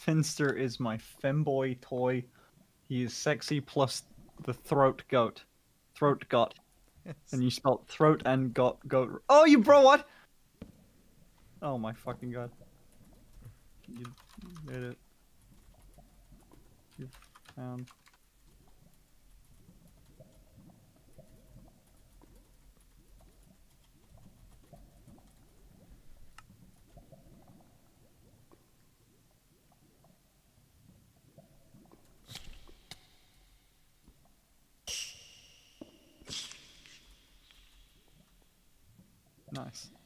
Finster is my femboy toy. He is sexy plus the throat goat. Throat got. And you spelled throat and goat. Oh, you bro, what? Oh my fucking god. You made it. You found. Nice.